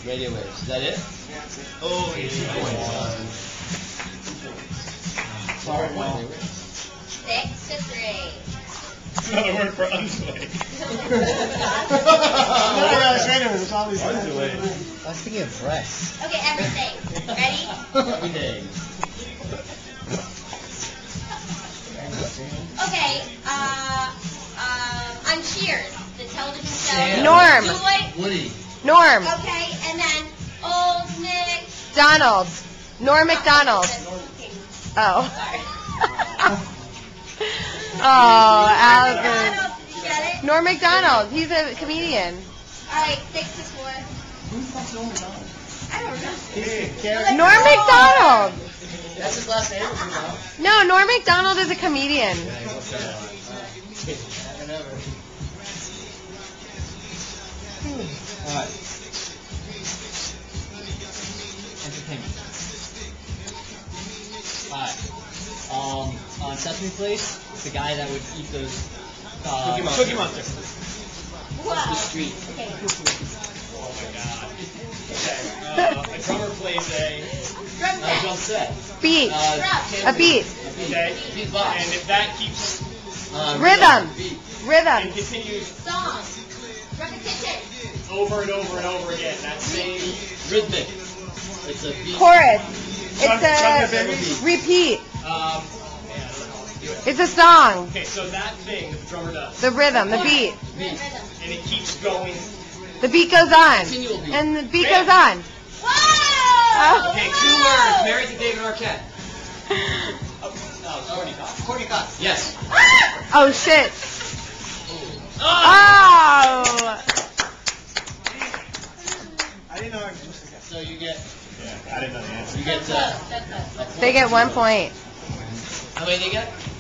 Radio waves. Is that it? Oh, yeah. Sorry, 6-3. That's another word for undulate. Undulate. I was thinking of breasts. Okay, everything. Ready? Everything. Okay, on Cheers, the television show. Norm. Joy. Woody. Norm. Okay, and then Old Nick. Donald. Norm McDonald. Oh. Sorry. Oh, Albert. Donald, did you get it? Norm McDonald. He's a comedian. Alright, 6-4. Who the fuck's Norm McDonald? I don't know. Norm McDonald. That's his last name, you know? No, Norm McDonald is a comedian. Alright. Entertainment. Alright. On Sesame Place, the guy that would eat those Cookie Monster. Wow. the street. Okay. Oh my god. Okay. A drummer plays a. Drum John set. said. Beat. Uh, A beat. Okay. Beat box. And if that keeps Rhythm. and Rhythm. continues Song. Repetition. over and over and over again, that same Rhythmic. It's a beat. Chorus. Chug It's your a baby. repeat. yeah, I don't know. Do it. It's a song. Okay, so that thing that the drummer does, The rhythm. The beat. Beat. and it keeps going. The beat goes on. Continual beat. And the beat goes on. Whoa! Okay, Two words. Married to David Arquette. Oh, Courtney Cox. Courtney Cox. Yes. Oh, shit. Oh! Oh. I didn't know. So you get. Yeah, I didn't know the answer. You get. That's close. They get 1 point. How many do you get?